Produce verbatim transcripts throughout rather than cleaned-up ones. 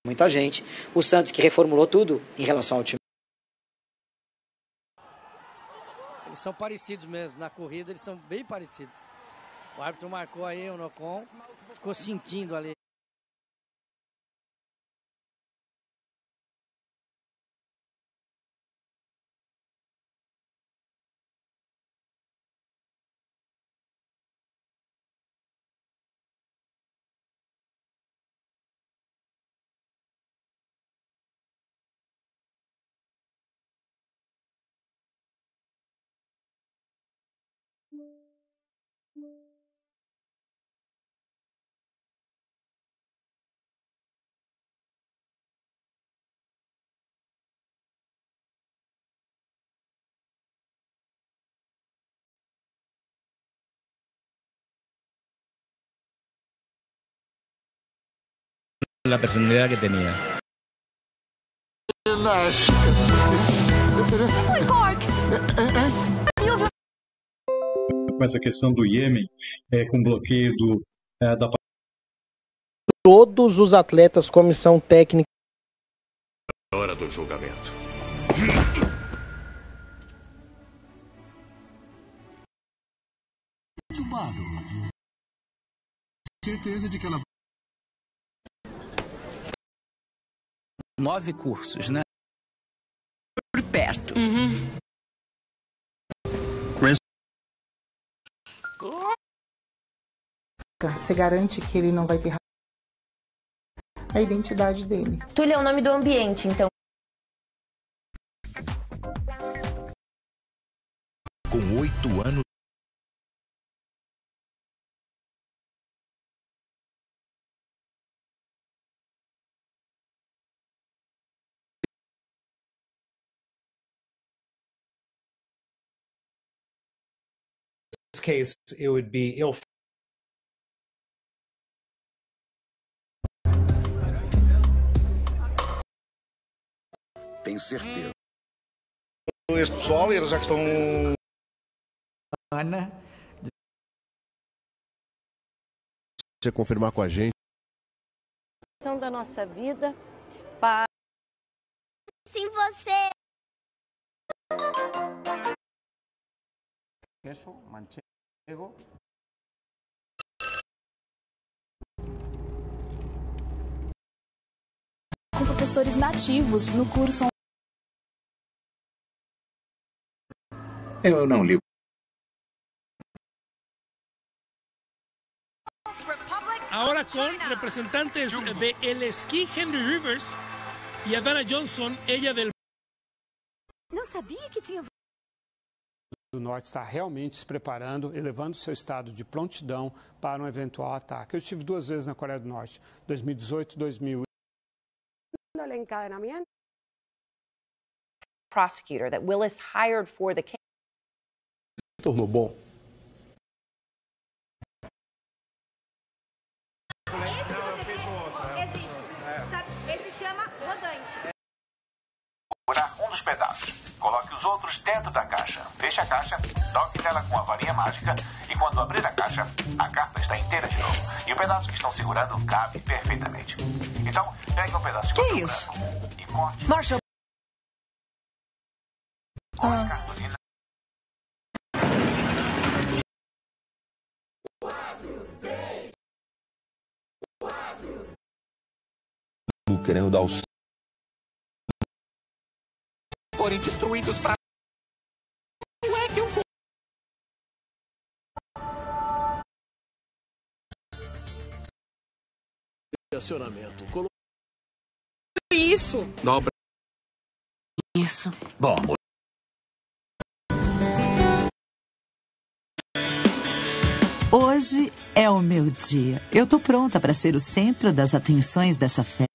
muita gente. O Santos que reformulou tudo em relação ao time. Eles são parecidos mesmo, na corrida eles são bem parecidos. O árbitro marcou aí o Nocon, ficou sentindo ali. La personalidad que tenía. Foi Cork. Com essa questão do Iêmen, é, com bloqueio do, é, da... Todos os atletas, comissão técnica. Hora do julgamento. Certeza de que ela... Nove cursos, né? Por perto. Uhum. Você garante que ele não vai ter a identidade dele. Túlio é o nome do ambiente, então. Com oito anos. Case, it would be ill. Tenho certeza. Este pessoal, eles já que estão. Ana. Você confirmar com a gente. Da nossa vida para. Se você. Queso, manchego. Com professores nativos no curso. Eu não ligo. Ahora con representantes de el esquí Henry Rivers y Adana Johnson, ella del... Não sabia que tinha... O Norte está realmente se preparando, elevando seu estado de prontidão para um eventual ataque. Eu estive duas vezes na Coreia do Norte, dois mil e dezoito e dois mil. Prosecutor that Willis hired for the case. Tornou bom. Esse chama rodante. Um dos pedaços. Coloque os outros dentro da caixa. Feche a caixa, toque nela com a varinha mágica e quando abrir a caixa, a carta está inteira de novo. E o pedaço que estão segurando cabe perfeitamente. Então, pegue um pedaço de papel branco e corte. Marshall. Com a cartolina. Querendo dar os forem destruídos para não é que eu Acionamento. Isso. Dobra. Isso. Bom, amor. Hoje é o meu dia. Eu tô pronta para ser o centro das atenções dessa festa.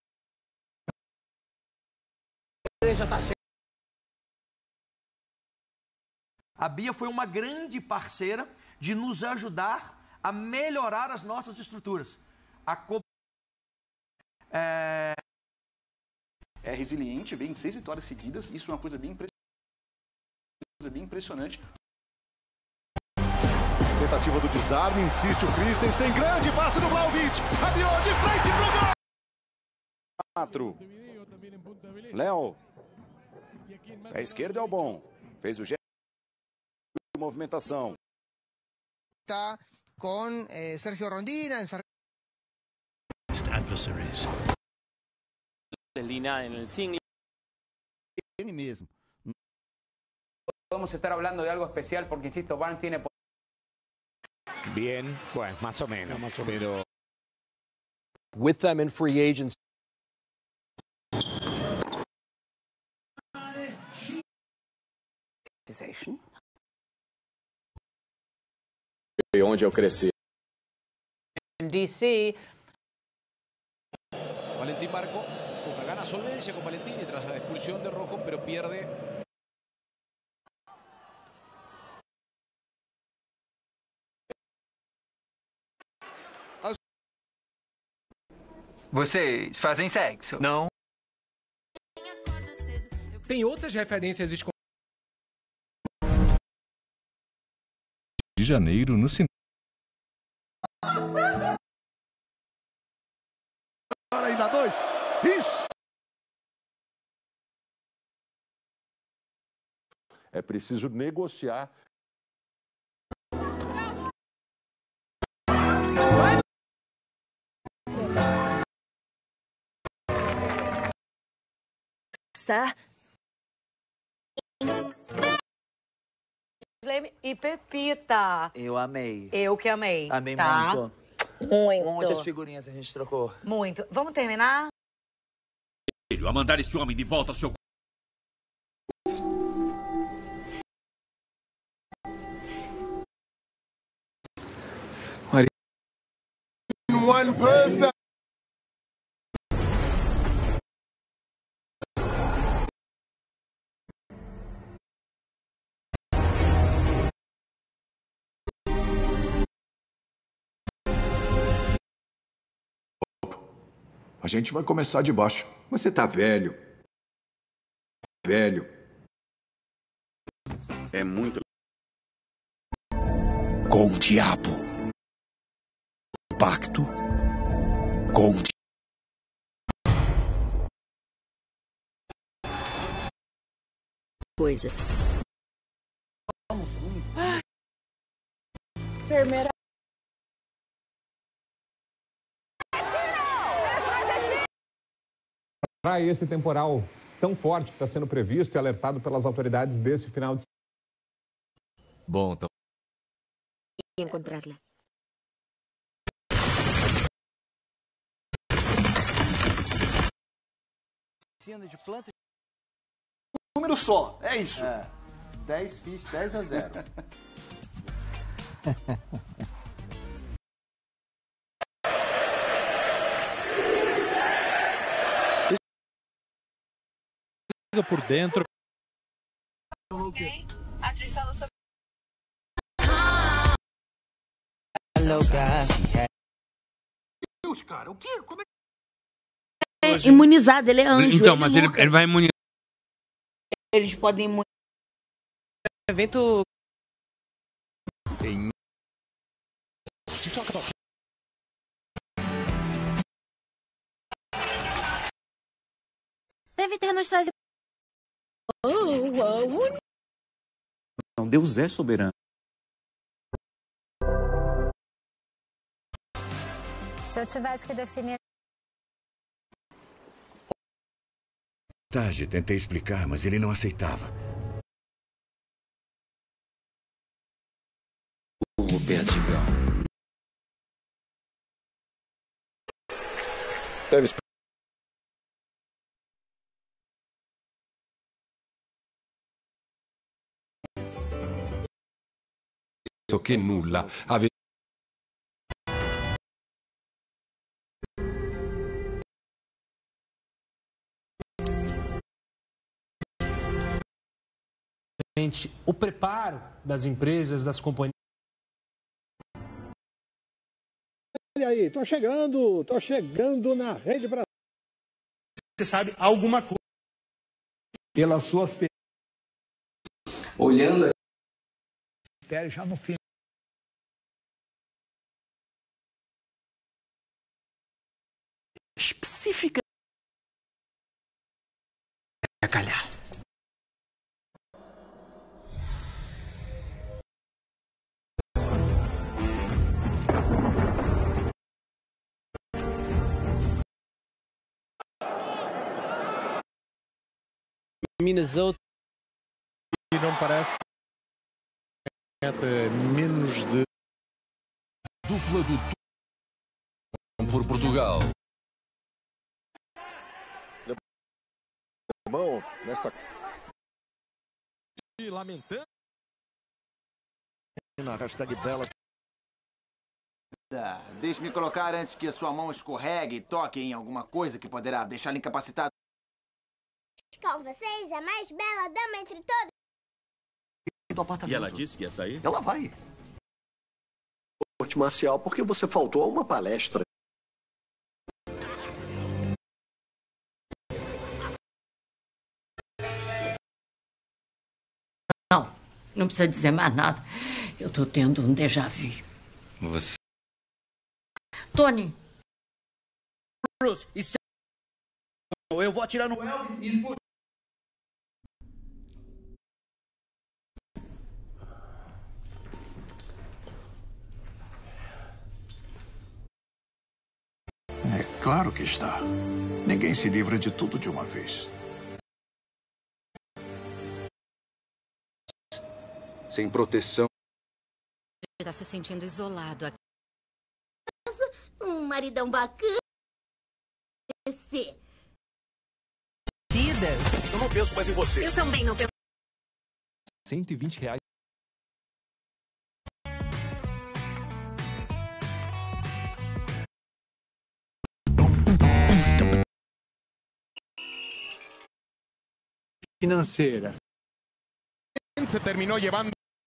A Bia foi uma grande parceira de nos ajudar a melhorar as nossas estruturas. A co... é... é resiliente, vem seis vitórias seguidas. Isso é uma coisa bem, impre... coisa bem impressionante. Tentativa do desarme, insiste o Christensen, grande passe do Vlahovic, abriu de frente pro gol! Quatro. Léo. Pé esquerdo é o bom. Fez o gesto de movimentação. Está com eh, Sergio Rondina. Adversaries. Lina en el single. Mismo. Podemos estar hablando de algo especial porque, insisto, Barnes tiene... Bien, bueno, más o menos, más o menos. Pero... With them in free agency. Onde eu cresci. D C. Valentín Barco busca, gana solvencia con Valentini tras la expulsión de Rojo, pero pierde. Vocês fazem sexo? Não. Tem outras referências de janeiro no cinema. Ainda dois. Isso. É preciso negociar. E Pepita. Eu amei. Eu que amei. Amei tá? muito. Muito. Muitas figurinhas a gente trocou. Muito. Vamos terminar? A mandar esse homem de volta ao seu... One person. A gente vai começar de baixo. Você tá velho. Velho. É muito. Com o diabo. Pacto. Com o diabo. Coisa. Ah. Enfermeira. Para esse temporal tão forte que está sendo previsto e alertado pelas autoridades desse final de semana. Bom, então. Encontrá-la. Piscina de plantas. Um número só, é isso. É. dez fichas, dez a zero. Por dentro. Ok. A atriz falou sobre. Deus, cara, o quê? Como é É imunizado, ele é anjo. Então, ele mas ele, nunca... ele vai imunizar. Eles podem imunizar. Evento. Tem... Deve ter nos trazido. Não, Deus é soberano. Se eu tivesse que definir. Tarde, tentei explicar, mas ele não aceitava. O Beatigão. Deve che nulla aveva. O preparo das empresas, das companhias. Olha aí, tô chegando, tô chegando na Rede Brasil. Você sabe alguma coisa Pelas suas olhando férias já no fim. específica Minnesota. E não parece menos de dupla do por Portugal. Mão nesta e lamentando na hashtag Bela. Deixe-me colocar antes que a sua mão escorregue e toque em alguma coisa que poderá deixá-lo incapacitado. Com vocês, a mais bela dama entre todas. Do apartamento. E ela disse que ia sair? Ela vai. Corte marcial, porque você faltou a uma palestra. Não, não precisa dizer mais nada. Eu tô tendo um déjà vu. Você. Tony. Bruce, isso é... Eu vou atirar no Elvis e explodir. É claro que está. Ninguém se livra de tudo de uma vez. Sem proteção. Ele tá se sentindo isolado aqui. Um maridão bacana. Esse. Eu não penso mais em você. Eu também não penso. cento e vinte reais. Financeira. Se terminou llevando.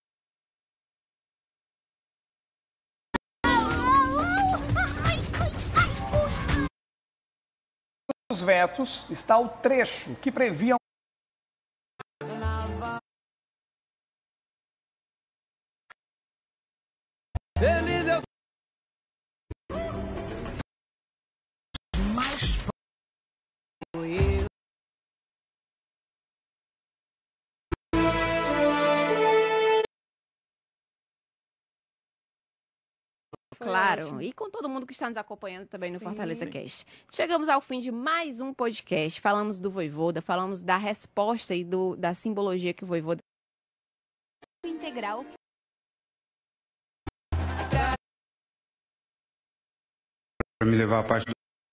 Os vetos está o trecho que previa Feliz eu... Mais Claro, e com todo mundo que está nos acompanhando também no Fortaleza Cast. Chegamos ao fim de mais um podcast. Falamos do Vojvoda, falamos da resposta e do, da simbologia que o Vojvoda integral. Para me levar a parte do...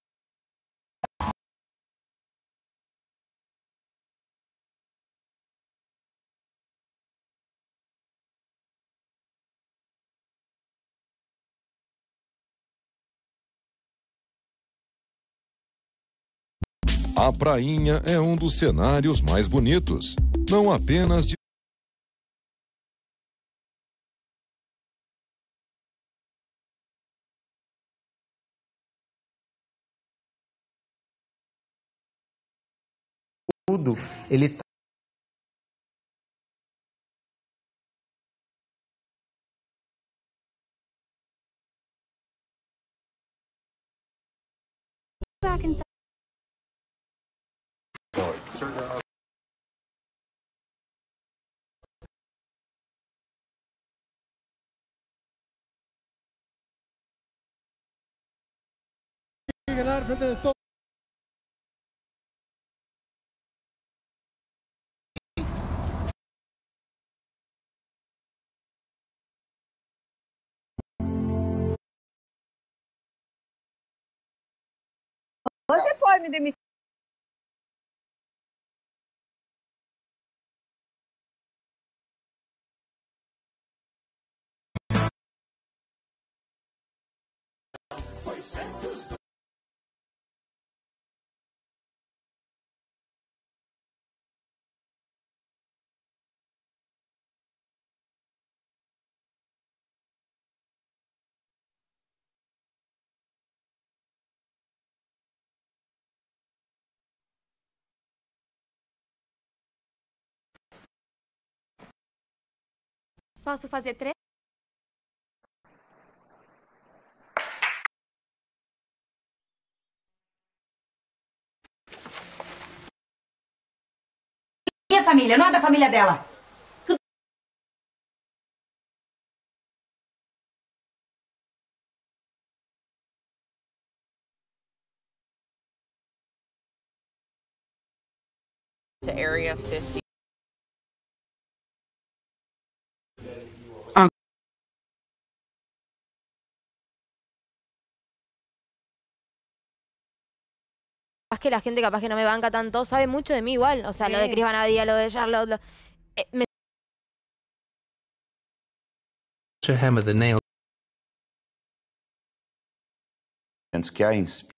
A prainha é um dos cenários mais bonitos, não apenas de tudo, ele tá Back inside. Ganar frente de todo. Você pode me demitir. Posso fazer três? Minha família, não é da família dela. to Area fifty. Que la gente capaz que no me banca tanto sabe mucho de mí igual, o sea, sí. Lo de Cris Vanadía, lo de Charlotte, lo... Eh, me... To hammer the nail. Que a inspira.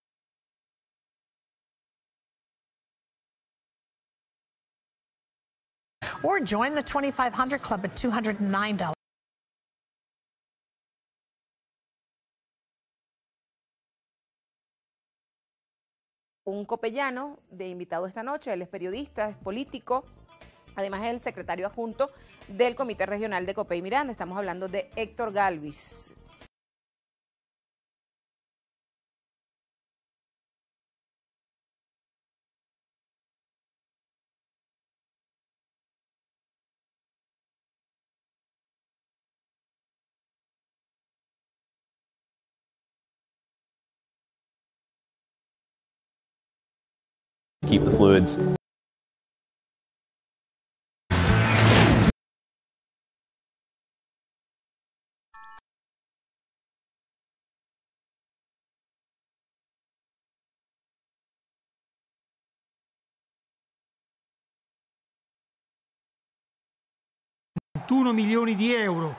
Or join the twenty-five hundred Club at two hundred nine dollars. Un copellano de invitado esta noche, él es periodista, es político, además es el secretario adjunto del Comité Regional de Copey Miranda. Estamos hablando de Héctor Galvis. Keep the fluids. ventuno milioni di euro.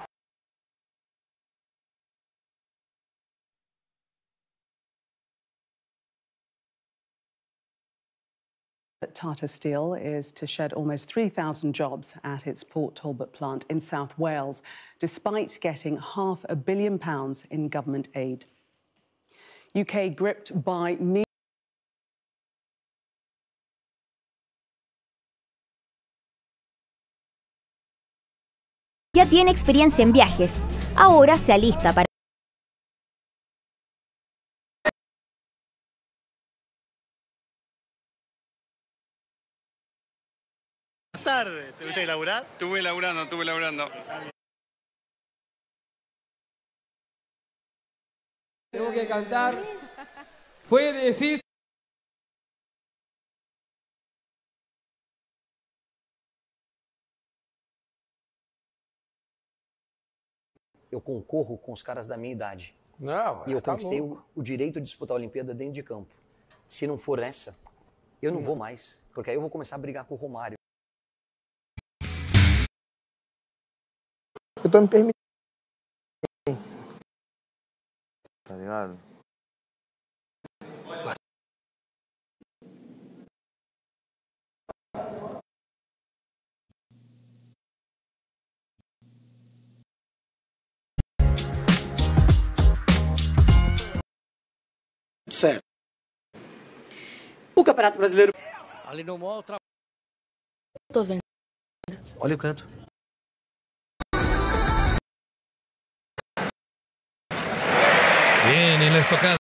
Tata Steel is to shed almost three thousand jobs at its Port Talbot plant in South Wales, despite getting half a billion pounds in government aid. U K gripped by me. Ya tiene experiencia en viajes. Ahora se alista para... Tarde. ¿Te gusta laburar? Estuve laburando, estuve laburando. Tengo que cantar. Fue difícil. Eu concorro com os caras da minha idade. Não, e eu tá conquistei o, o direito de disputar a Olimpíada dentro de campo. Se não for essa, eu não vou mais. Porque aí eu vou começar a brigar com o Romário. Eu tô me permitindo. Tá ligado? Certo. O Campeonato Brasileiro. Ali no mall, tra... Tô vendo. Olha o canto. Bien, en la estocada.